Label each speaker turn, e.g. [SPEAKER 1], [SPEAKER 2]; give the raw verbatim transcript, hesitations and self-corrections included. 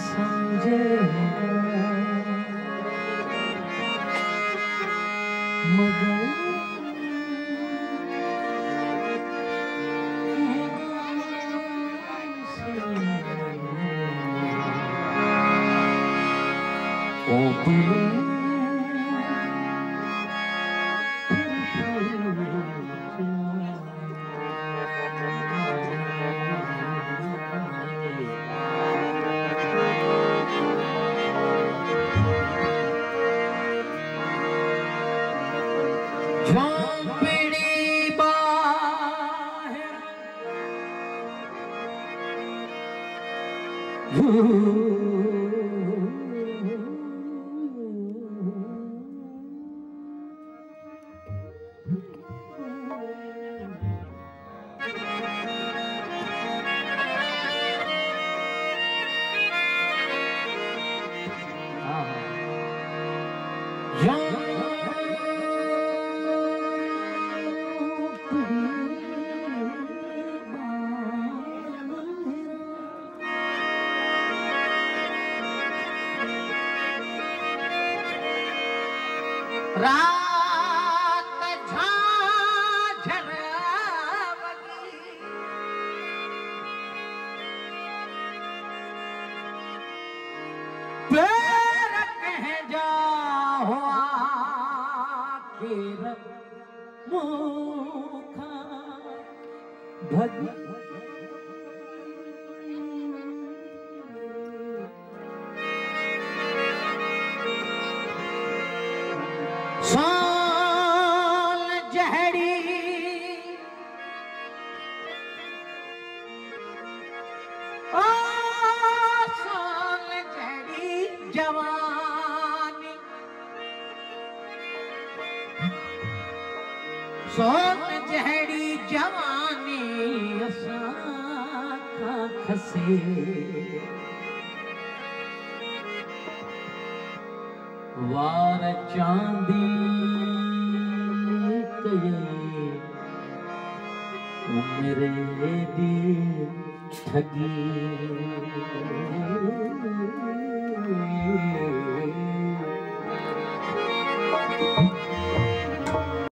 [SPEAKER 1] समझे मगर ओ बुले झोंपड़ी बाहर रात झांझर बगी पैर कह जा हुआ आखिर मुखा भगी साल जहरी ओ साल जहरी जवानी साल जहरी जवानी असा खसे वार चांदी कये उम्र दी ठगी